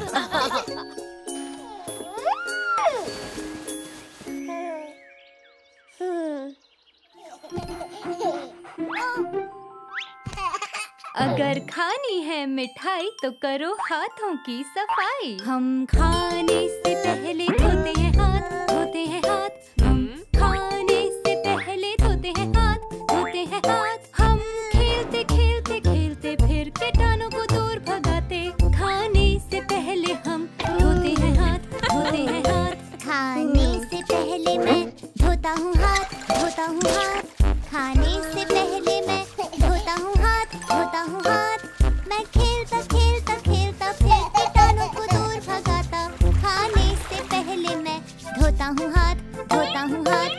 अगर खानी है मिठाई तो करो हाथों की सफाई। हम खाने से पहले धोते हैं हाथ, धोते हैं हाथ। हम खाने से पहले धोते हैं हाथ, धोते हैं हाथ। हम खेलते खेलते खेलते फिर कीटाणु को दूर भगाते। खाने से पहले हम धोते हैं हाथ, धोते हैं हाथ। खाने से पहले मैं धोता हूँ हाथ, धोता हूँ हाथ। खाने से पहले मैं धोता हूँ हाथ, धोता हूँ हाथ। मैं खेलता खेलता खेलता फिर कीटाणु को दूर भगाता। खाने से पहले मैं धोता हूँ हाथ, धोता हूँ हाथ।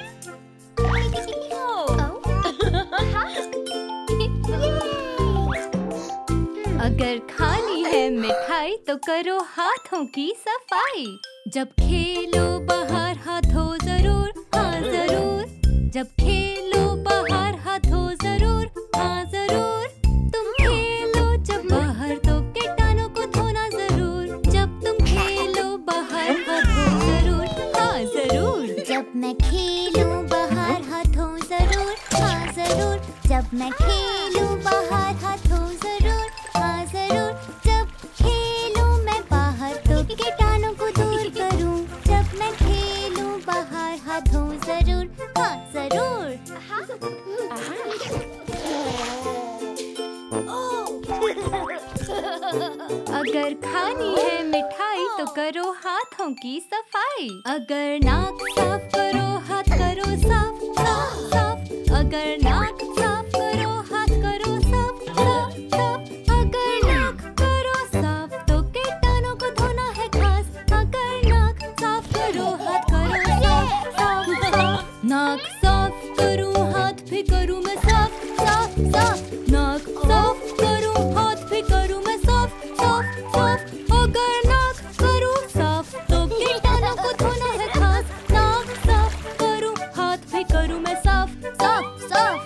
अगर खानी है मिठाई तो करो हाथों की सफाई। जब खेलो बाहर हाथ धो जरूर, हाँ जरूर। जब खेलो बाहर हाथ धो जरूर, हाँ जरूर। तुम खेलो जब बाहर तो कीटाणु को धोना जरूर। जब तुम खेलो बाहर हाथ धो जरूर, हाँ जरूर। जब मैं खेलूं बाहर हाथों जरूर, हाँ जरूर। जब मैं खेलूं बाहर हाथों जरूर, हाँ जरूर। जब खेलूं मैं बाहर तो कीटाणु को दूर करूं। जब मैं खेलूं बाहर हाथों जरूर, हाँ जरूर। अगर खानी है मिठाई तो करो हाथों की सफाई। अगर नाक साफ करो हाथ करो साफ, साफ साफ। अगर नाक साफ करो हाथ करो साफ, साफ साफ। अगर नाक करो साफ तो कीटाणु को धोना है खास। अगर नाक साफ करो हाथ करो साफ, साफ साफ। नाक साफ करूं हाथ भी करूं मैं साफ, साफ साफ। नाक साफ करूं हाथ भी करूं मैं साफ, साफ साफ। अगर नाक करूं साफ तो कीटाणु को धोना है खास। नाक साफ करूं हाथ भी करूं मैं साफ, साफ साफ।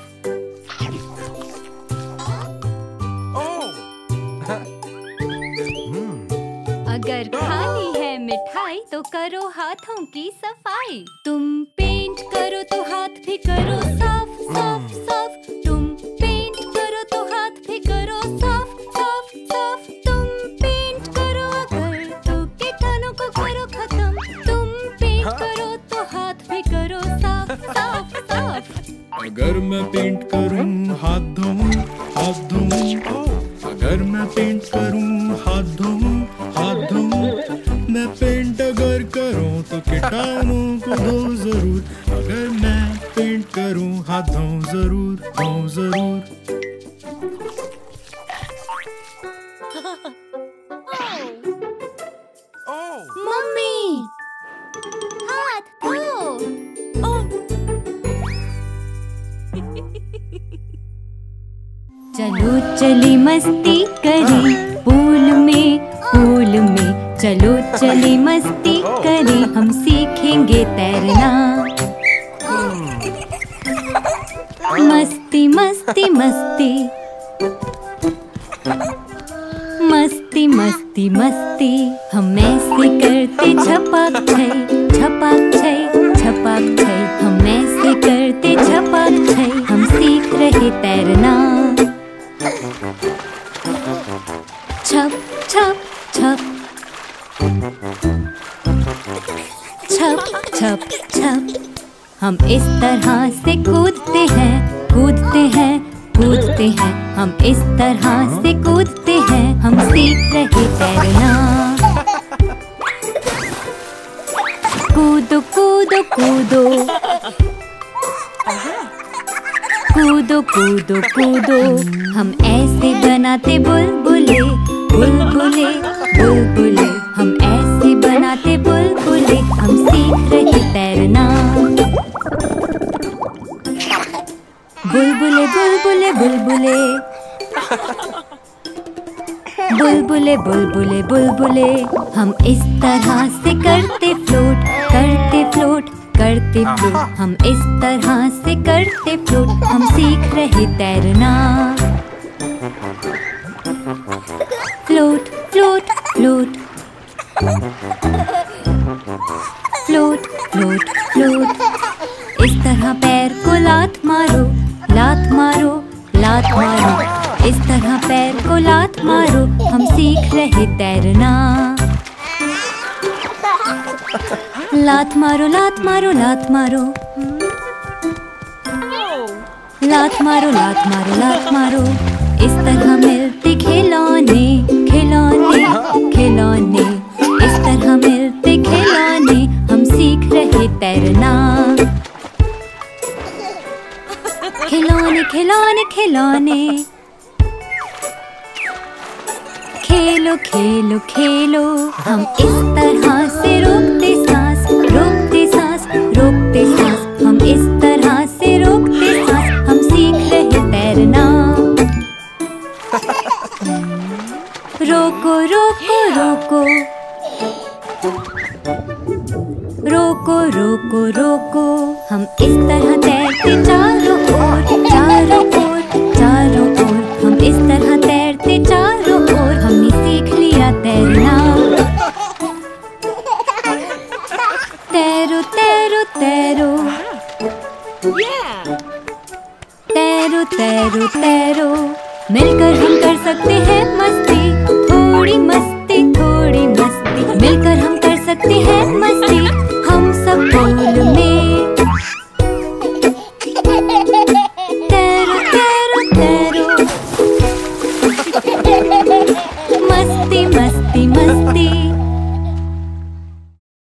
अगर खानी है मिठाई तो करो हाथों की सफाई। तुम पेंट करो तो हाथ भी करो साफ, साफ साफ। तुम पेंट करो तो हाथ भी करो साफ, साफ साफ। तुम पेंट करो अगर तो कीटाणु को करो खत्म। तुम पेंट करो तो हाथ भी करो साफ, साफ साफ। अगर मैं पेंट करूं हाथ धोऊं, हाथ धोऊं। अगर मैं पेंट करूं हाथ धोऊं, हाथ धोऊं। मैं पेंट अगर करूं तो कीटाणु को धो जरूर। अगर मैं पेंट करूं हाथ धोऊं जरूर, धोऊं जरूर। मम्मी हाथ धो। चलो चली मस्ती करी पूल में, पूल में। चलो चली मस्ती करी हम सीखेंगे तैरना। मस्ती मस्ती मस्ती, मस्ती मस्ती मस्ती। हम ऐसे करते छपाक छै, छपाक छै, छपाक छै। हम ऐसे करते छपाक छै, हम सीख रहे तैरना। छप छप छप, छप छप छप। हम इस तरह से कूदते हैं, कूदते हैं, कूदते हैं। हम इस तरह से कूदते हैं, हम सीख रहे तैरना। कूदो कूदो कूदो, कूदो कूदो कूदो। हम ऐसे बनाते बुलबुले, बुलबुले, बुलबुले। हम ऐसे बुलबुले बुलबुले बुलबुले बुलबुले बुलबुले बुलबुले हम इस तरह से करते फ्लोट, करते फ्लोट, करते फ्लोट। हम इस तरह से करते फ्लोट, हम सीख रहे तैरना। Float float float float float float. इस तरह पैर को लात मारो, लात मारो, लात मारो। इस तरह पैर को लात मारो, हम सीख रहे तैरना। लात मारो, लात मारो, लात मारो, लात मारो, लात मारो, लात मारो। इस तरह मिलते खिलौने, खिलौने, खिलौने। इस तरह मिलते खिलौने, हम सीख रहे तैरना। खिलौने, खिलौने, खिलौने। खेलो, खेलो, खेलो। हम इस तरह से रोकते सांस, रोकते सांस, रोकते सांस। हम इस तरह से रोकते सांस, हम सीख रहे तैरना। रोको, रोको, रोको, रोको, रोको, रोको। हम इस तरह तैरते चारों ओर, चारों ओर, चारों ओर। हम इस तरह तैरते चारों ओर, हमने सीख लिया तैरना। तैरो, तैरो, तैरो, तैरो, तैरो, तैरो। मिलकर हम कर सकते हैं मस्ती, थोड़ी मस्ती, थोड़ी मस्ती। मिलकर हम कर सकते हैं मस्ती, हम सब पूल में। तैरो, तैरो, तैरो। मस्ती, मस्ती, मस्ती।